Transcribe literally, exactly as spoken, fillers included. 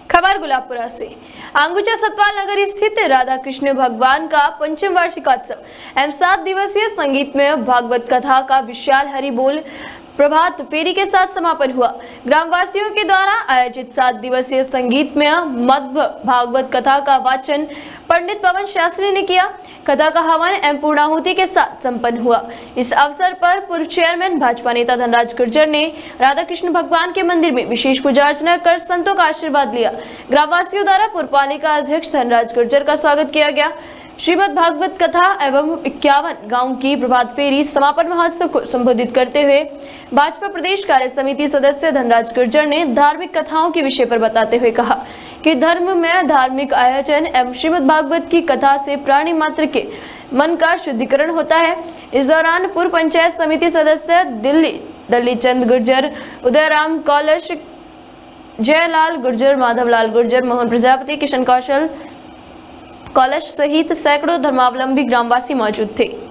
खबर गुलाबपुरा से। अंगुचा सतपाल नगर स्थित राधा कृष्ण भगवान का पंचम वार्षिकोत्सव एवं सात दिवसीय संगीतमय भागवत कथा का विशाल हरि बोल प्रभात फेरी के साथ समापन हुआ। ग्रामवासियों के द्वारा आयोजित सात दिवसीय संगीतमय मध्य भागवत कथा का वाचन पंडित पवन शास्त्री ने किया। कथा का हवन एवं पूर्णाहुति के साथ संपन्न हुआ। इस अवसर पर पूर्व चेयरमैन भाजपा नेता धनराज गुर्जर ने राधा कृष्ण भगवान के मंदिर में विशेष पूजा अर्चना कर संतों का आशीर्वाद लिया। ग्रामवासियों द्वारा पुरपालिका अध्यक्ष धनराज गुर्जर का स्वागत किया गया। श्रीमद् भागवत कथा एवं इक्यावन गांव की प्रभात फेरी समापन महोत्सव को संबोधित करते हुए भाजपा प्रदेश कार्य समिति सदस्य धनराज गुर्जर ने धार्मिक कथाओं के विषय पर बताते हुए कहा कि धर्म में धार्मिक आयोजन एवं श्रीमद् भागवत की कथा से प्राणी मात्र के मन का शुद्धिकरण होता है। इस दौरान पूर्व पंचायत समिति सदस्य दिल्ली दली चंद गुर्जर, उदयराम कौलश, जयलाल गुर्जर, माधवलाल गुर्जर, मोहन प्रजापति, किशन कौशल कौलश सहित सैकड़ों धर्मावलंबी ग्रामवासी मौजूद थे।